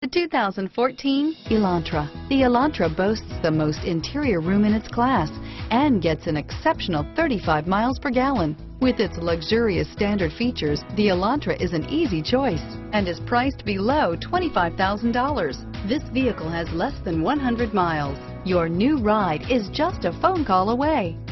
The 2014 Elantra. The Elantra boasts the most interior room in its class and gets an exceptional 35 miles per gallon. With its luxurious standard features, the Elantra is an easy choice and is priced below $25,000. This vehicle has less than 100 miles. Your new ride is just a phone call away.